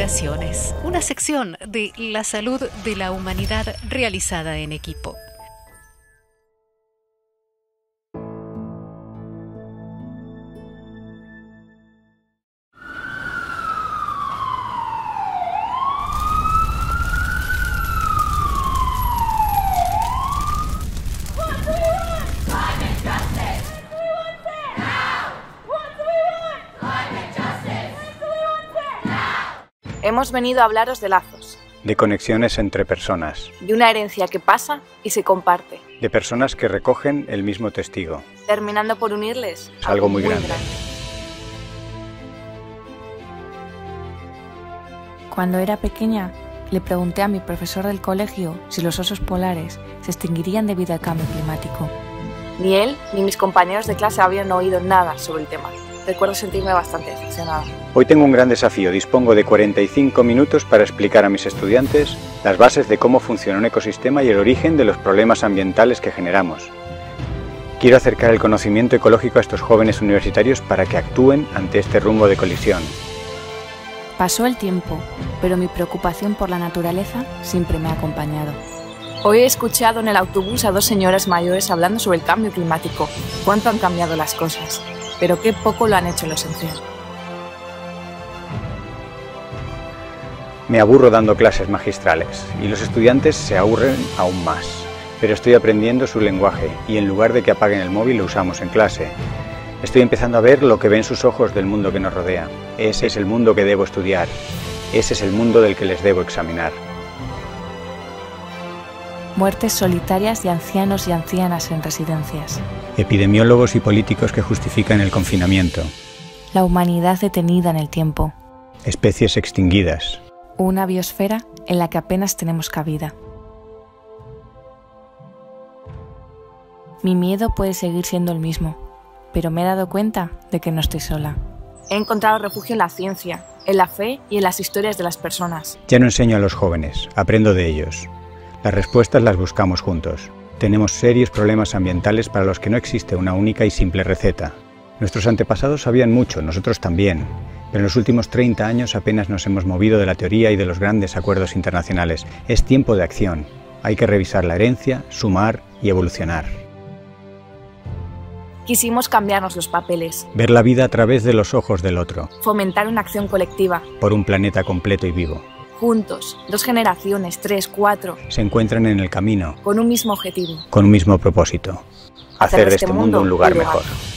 Colaboraciones, una sección de la salud de la humanidad realizada en equipo. Hemos venido a hablaros de lazos. De conexiones entre personas. De una herencia que pasa y se comparte. De personas que recogen el mismo testigo. Terminando por unirles Algo muy grande. Cuando era pequeña, le pregunté a mi profesor del colegio si los osos polares se extinguirían debido al cambio climático. Ni él ni mis compañeros de clase habían oído nada sobre el tema. Recuerdo sentirme bastante decepcionada. Hoy tengo un gran desafío. Dispongo de 45 minutos para explicar a mis estudiantes las bases de cómo funciona un ecosistema y el origen de los problemas ambientales que generamos. Quiero acercar el conocimiento ecológico a estos jóvenes universitarios para que actúen ante este rumbo de colisión. Pasó el tiempo, pero mi preocupación por la naturaleza siempre me ha acompañado. Hoy he escuchado en el autobús a dos señoras mayores hablando sobre el cambio climático. Cuánto han cambiado las cosas, pero qué poco lo han hecho en lo esencial. Me aburro dando clases magistrales y los estudiantes se aburren aún más. Pero estoy aprendiendo su lenguaje y en lugar de que apaguen el móvil lo usamos en clase. Estoy empezando a ver lo que ven sus ojos del mundo que nos rodea. Ese es el mundo que debo estudiar. Ese es el mundo del que les debo examinar. Muertes solitarias de ancianos y ancianas en residencias. Epidemiólogos y políticos que justifican el confinamiento. La humanidad detenida en el tiempo. Especies extinguidas. Una biosfera en la que apenas tenemos cabida. Mi miedo puede seguir siendo el mismo, pero me he dado cuenta de que no estoy sola. He encontrado refugio en la ciencia, en la fe y en las historias de las personas. Ya no enseño a los jóvenes, aprendo de ellos. Las respuestas las buscamos juntos. Tenemos serios problemas ambientales para los que no existe una única y simple receta. Nuestros antepasados sabían mucho, nosotros también, pero en los últimos 30 años apenas nos hemos movido de la teoría y de los grandes acuerdos internacionales. Es tiempo de acción. Hay que revisar la herencia, sumar y evolucionar. Quisimos cambiarnos los papeles. Ver la vida a través de los ojos del otro. Fomentar una acción colectiva. Por un planeta completo y vivo. Juntos, 2 generaciones, 3, 4. Se encuentran en el camino. Con un mismo objetivo. Con un mismo propósito. Hacer de este mundo un lugar mejor.